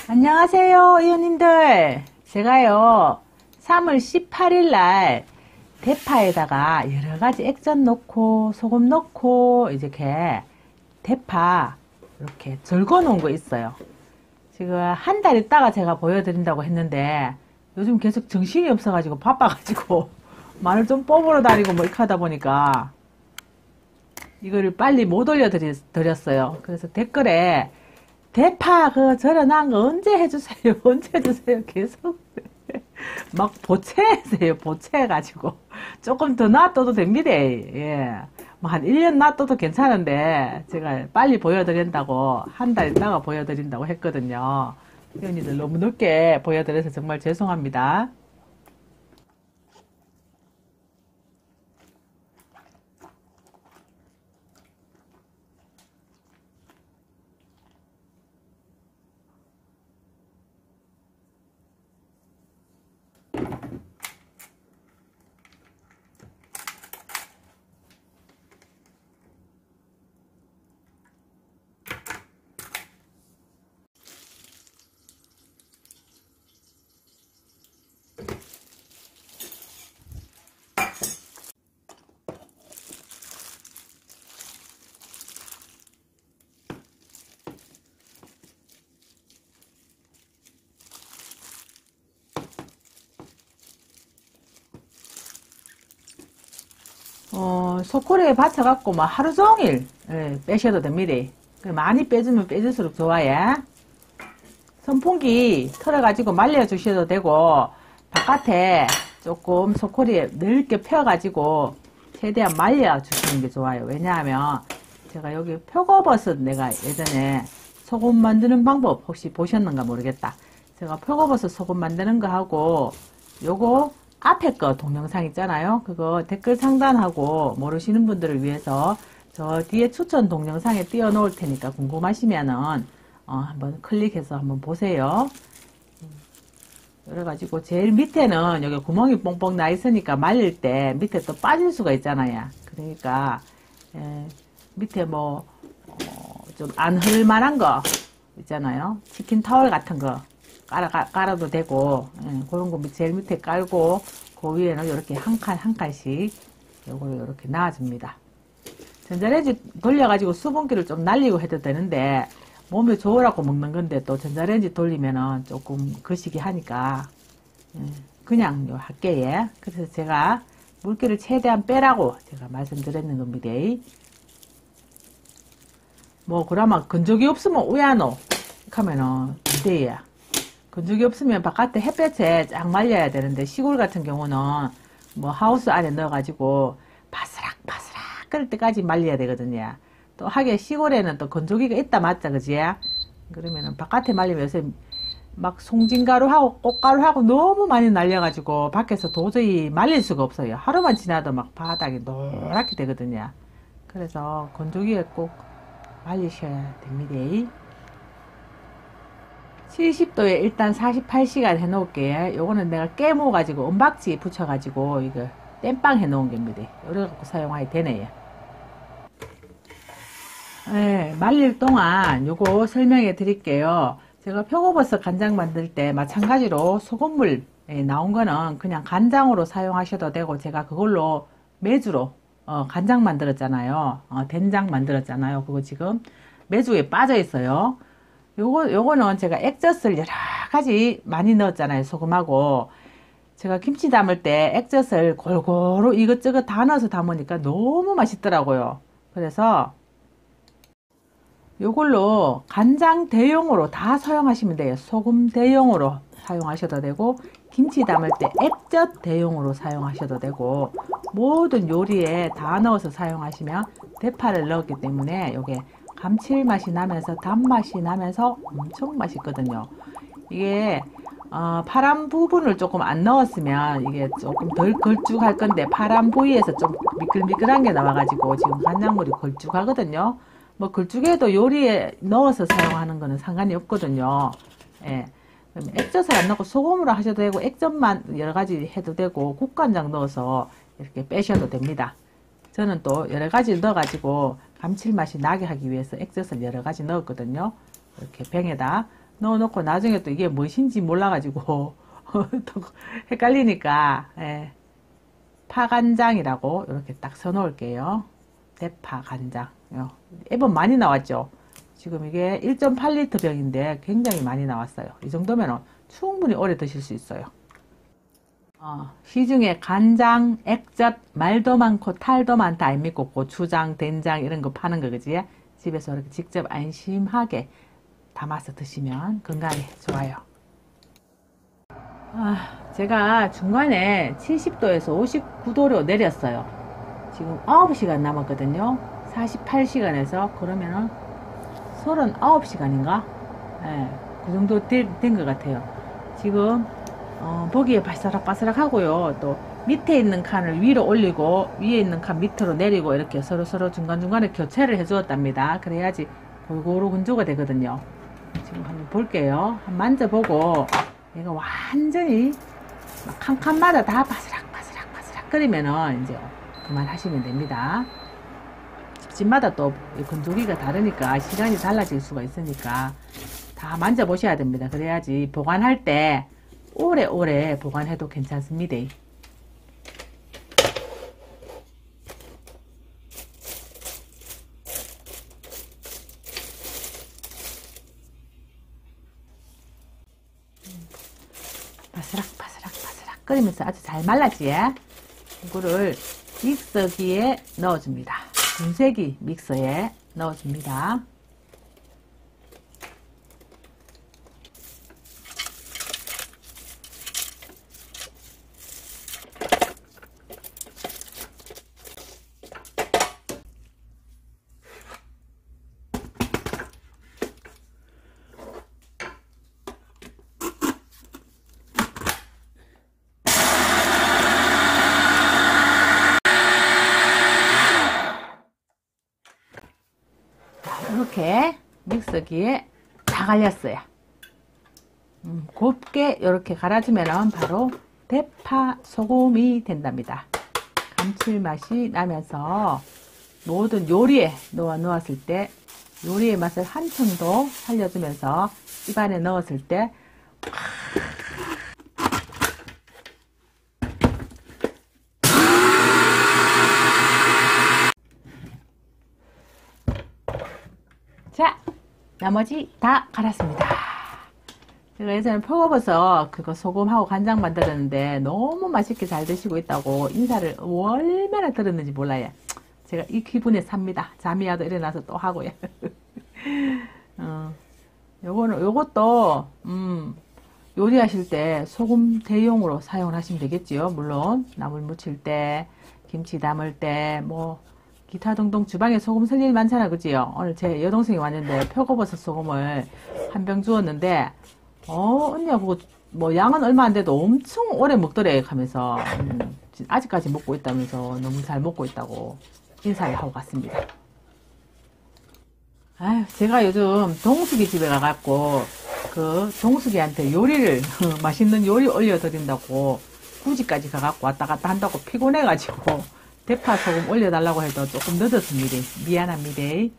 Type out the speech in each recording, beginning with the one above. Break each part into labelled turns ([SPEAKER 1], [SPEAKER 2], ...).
[SPEAKER 1] 안녕하세요, 의원님들. 제가요, 3월 18일 날 대파에다가 여러 가지 액젓 넣고, 소금 넣고, 이렇게 대파 이렇게 절거 놓은 거 있어요. 지금 한 달 있다가 제가 보여드린다고 했는데, 요즘 계속 정신이 없어가지고 바빠가지고, 마늘 좀 뽑으러 다니고 뭐 이렇게 하다 보니까, 이거를 빨리 못 올려드렸어요. 그래서 댓글에, 대파 그 절여놓은 거 언제 해주세요 언제 해주세요 계속 막 보채세요. 보채가지고 조금 더 놔둬도 됩니다. 예. 뭐 한 1년 놔둬도 괜찮은데 제가 빨리 보여드린다고 한 달 있다가 보여드린다고 했거든요. 회원님들 너무 늦게 보여드려서 정말 죄송합니다. 소쿠리에 받쳐갖고 뭐 하루 종일 빼셔도 됩니다. 많이 빼주면 빼줄수록 좋아요. 선풍기 틀어가지고 말려주셔도 되고 바깥에 조금 소쿠리에 넓게 펴가지고 최대한 말려주시는 게 좋아요. 왜냐하면 제가 여기 표고버섯 내가 예전에 소금 만드는 방법 혹시 보셨는가 모르겠다. 제가 표고버섯 소금 만드는 거 하고 요거 앞에 거 동영상 있잖아요. 그거 댓글 상단하고 모르시는 분들을 위해서 저 뒤에 추천 동영상에 띄워 놓을 테니까 궁금하시면은 한번 클릭해서 한번 보세요. 그래가지고 제일 밑에는 여기 구멍이 뽕뽕 나 있으니까 말릴 때 밑에 또 빠질 수가 있잖아요. 그러니까 밑에 뭐 좀 안 흐를 만한 거 있잖아요. 치킨 타월 같은 거 깔아도 되고 그런 거 제일 밑에 깔고 그 위에는 이렇게 한 칸씩 요걸 이렇게 놔줍니다. 전자레인지 돌려가지고 수분기를 좀 날리고 해도 되는데 몸에 좋으라고 먹는 건데 또 전자레인지 돌리면은 조금 거시기 하니까 그냥 요 할게요. 그래서 제가 물기를 최대한 빼라고 제가 말씀드렸는 겁니다. 뭐 그러면 건조기 없으면 우야노 이렇게 하면은 안 돼요. 건조기 없으면 바깥에 햇볕에 쫙 말려야 되는데 시골 같은 경우는 뭐 하우스 안에 넣어가지고 바스락 끓을 때까지 말려야 되거든요. 또 하게 시골에는 또 건조기가 있다 맞자 그지? 그러면은 바깥에 말리면 요새 막 송진가루하고 꽃가루하고 너무 많이 날려가지고 밖에서 도저히 말릴 수가 없어요. 하루만 지나도 막 바닥이 노랗게 되거든요. 그래서 건조기에 꼭 말리셔야 됩니다. 70도에 일단 48시간 해놓을게요. 요거는 내가 깨모가지고 은박지에 붙여가지고 이거 땜빵 해놓은 겁니다. 이래갖고 사용하게 되네요. 말릴 동안 요거 설명해 드릴게요. 제가 표고버섯 간장 만들 때 마찬가지로 소금물 나온 거는 그냥 간장으로 사용하셔도 되고 제가 그걸로 메주로 간장 만들었잖아요. 된장 만들었잖아요. 그거 지금 메주에 빠져 있어요. 요거는 제가 액젓을 여러 가지 많이 넣었잖아요. 소금하고. 제가 김치 담을 때 액젓을 골고루 이것저것 다 넣어서 담으니까 너무 맛있더라고요. 그래서 요걸로 간장 대용으로 다 사용하시면 돼요. 소금 대용으로 사용하셔도 되고 김치 담을 때 액젓 대용으로 사용하셔도 되고 모든 요리에 다 넣어서 사용하시면 대파를 넣었기 때문에 요게 감칠맛이 나면서 단맛이 나면서 엄청 맛있거든요. 이게 파란 부분을 조금 안 넣었으면 이게 조금 덜 걸쭉할 건데 파란 부위에서 좀 미끌미끌한 게 나와가지고 지금 간장물이 걸쭉하거든요. 뭐 걸쭉해도 요리에 넣어서 사용하는 거는 상관이 없거든요. 예. 액젓을 안 넣고 소금으로 하셔도 되고 액젓만 여러 가지 해도 되고 국간장 넣어서 이렇게 빼셔도 됩니다. 저는 또 여러 가지 넣어가지고 감칠맛이 나게 하기 위해서 액젓을 여러 가지 넣었거든요. 이렇게 병에다 넣어놓고 나중에 또 이게 무엇인지 몰라가지고 또 헷갈리니까 예, 파간장이라고 이렇게 딱 써놓을게요. 대파 간장. 앨범 많이 나왔죠. 지금 이게 1.8리터 병인데 굉장히 많이 나왔어요. 이 정도면 충분히 오래 드실 수 있어요. 시중에 간장, 액젓, 말도 많고 탈도 많다 안 믿고 고추장, 된장 이런 거 파는 거 그지? 집에서 이렇게 직접 안심하게 담아서 드시면 건강에 좋아요. 제가 중간에 70도에서 59도로 내렸어요. 지금 9시간 남았거든요. 48시간에서 그러면은 39시간인가? 네, 그 정도 된 것 같아요. 지금 보기에 바스락바스락 하고요. 또 밑에 있는 칸을 위로 올리고 위에 있는 칸 밑으로 내리고 이렇게 서로 중간중간에 교체를 해 주었답니다. 그래야지 골고루 건조가 되거든요. 지금 한번 볼게요. 한번 만져보고 얘가 완전히 막 한 칸마다 다 바스락바스락 끓이면은 이제 그만하시면 됩니다. 집마다 또 건조기가 다르니까 시간이 달라질 수가 있으니까 다 만져보셔야 됩니다. 그래야지 보관할 때 오래오래 보관해도 괜찮습니다. 바스락 끓이면서 아주 잘 말랐지? 이거를 믹서기에 넣어줍니다. 분쇄기 믹서에 넣어줍니다. 이렇게 믹서기에 다 갈렸어요. 곱게 이렇게 갈아주면 바로 대파 소금이 된답니다. 감칠맛이 나면서 모든 요리에 넣었을 때 요리의 맛을 한층 더 살려주면서 입안에 넣었을 때 자, 나머지 다 갈았습니다. 제가 예전에 표고버섯 그거 소금하고 간장 만들었는데 너무 맛있게 잘 드시고 있다고 인사를 얼마나 들었는지 몰라요. 제가 이 기분에 삽니다. 잠이 와도 일어나서 또 하고요. 요것도 요리하실 때 소금 대용으로 사용을 하시면 되겠지요. 물론 나물 무칠 때, 김치 담을 때, 뭐 기타 등등 주방에 소금 쓸 일 많잖아, 그지요? 오늘 제 여동생이 왔는데 표고버섯 소금을 한 병 주었는데 언니야 그거 뭐 양은 얼마 안 돼도 엄청 오래 먹더래 하면서 아직까지 먹고 있다면서 너무 잘 먹고 있다고 인사를 하고 갔습니다. 아유, 제가 요즘 동숙이 집에 가갖고 그 동숙이한테 요리를 맛있는 요리 올려드린다고 굳이까지 가갖고 왔다 갔다 한다고 피곤해가지고 대파 소금 올려달라고 해도 조금 늦었습니다. 미안합니다.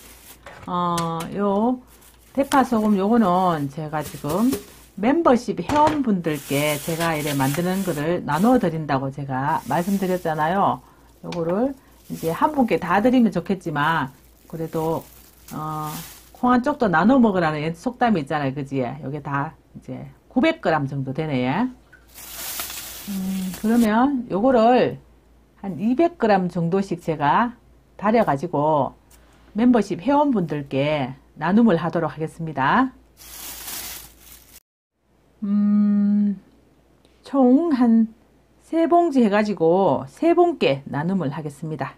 [SPEAKER 1] 요 대파 소금 요거는 제가 지금 멤버십 회원분들께 제가 이래 만드는 거를 나눠 드린다고 제가 말씀드렸잖아요. 요거를 이제 한 분께 다 드리면 좋겠지만 그래도 콩 한 쪽도 나눠 먹으라는 속담이 있잖아요. 그지? 요게 다 이제 900g 정도 되네. 그러면 요거를 한 200g 정도씩 제가 다려가지고 멤버십 회원분들께 나눔을 하도록 하겠습니다. 총 한 3봉지 해가지고 3분께 나눔을 하겠습니다.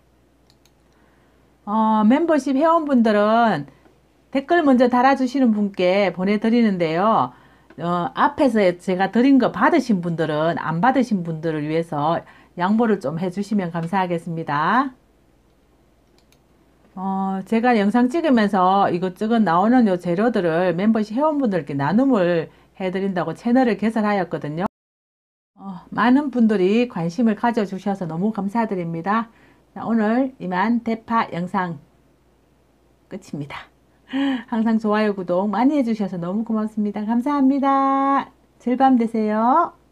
[SPEAKER 1] 멤버십 회원분들은 댓글 먼저 달아주시는 분께 보내드리는데요. 앞에서 제가 드린 거 받으신 분들은 안 받으신 분들을 위해서 양보를 좀 해주시면 감사하겠습니다. 제가 영상 찍으면서 이것저것 나오는 요 재료들을 멤버십 회원분들께 나눔을 해드린다고 채널을 개설하였거든요. 많은 분들이 관심을 가져주셔서 너무 감사드립니다. 자, 오늘 이만 대파 영상 끝입니다. 항상 좋아요, 구독 많이 해주셔서 너무 고맙습니다. 감사합니다. 즐밤 되세요.